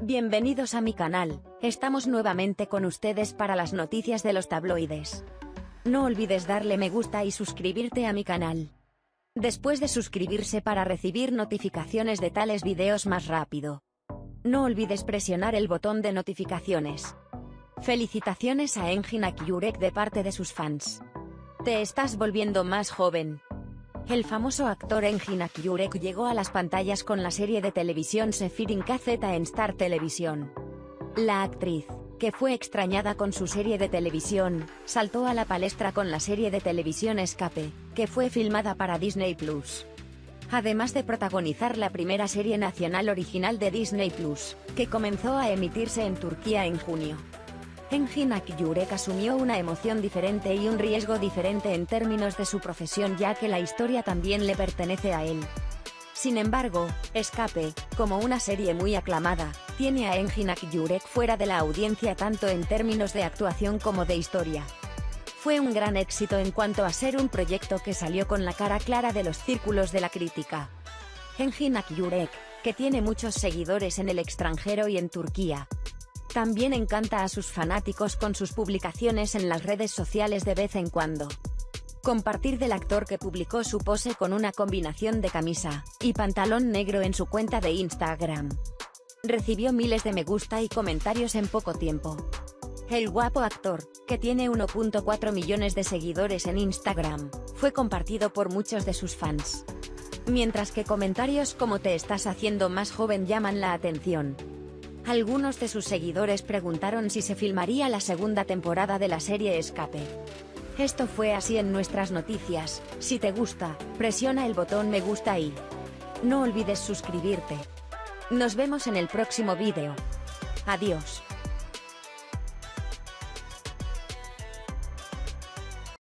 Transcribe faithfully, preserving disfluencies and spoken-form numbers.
Bienvenidos a mi canal, estamos nuevamente con ustedes para las noticias de los tabloides. No olvides darle me gusta y suscribirte a mi canal. Después de suscribirse para recibir notificaciones de tales videos más rápido. No olvides presionar el botón de notificaciones. Felicitaciones a Engin Akyurek de parte de sus fans. Te estás volviendo más joven. El famoso actor Engin Akyurek llegó a las pantallas con la serie de televisión Sefirin K Z en Star Televisión. La actriz, que fue extrañada con su serie de televisión, saltó a la palestra con la serie de televisión Escape, que fue filmada para Disney Plus. Además de protagonizar la primera serie nacional original de Disney Plus, que comenzó a emitirse en Turquía en junio. Engin Akyurek asumió una emoción diferente y un riesgo diferente en términos de su profesión, ya que la historia también le pertenece a él. Sin embargo, Escape, como una serie muy aclamada, tiene a Engin Akyurek fuera de la audiencia tanto en términos de actuación como de historia. Fue un gran éxito en cuanto a ser un proyecto que salió con la cara clara de los círculos de la crítica. Engin Akyurek, que tiene muchos seguidores en el extranjero y en Turquía, también encanta a sus fanáticos con sus publicaciones en las redes sociales de vez en cuando. Compartir del actor que publicó su pose con una combinación de camisa y pantalón negro en su cuenta de Instagram. Recibió miles de me gusta y comentarios en poco tiempo. El guapo actor, que tiene uno punto cuatro millones de seguidores en Instagram, fue compartido por muchos de sus fans. Mientras que comentarios como "te estás haciendo más joven" llaman la atención. Algunos de sus seguidores preguntaron si se filmaría la segunda temporada de la serie Escape. Esto fue así en nuestras noticias. Si te gusta, presiona el botón me gusta y no olvides suscribirte. Nos vemos en el próximo vídeo. Adiós.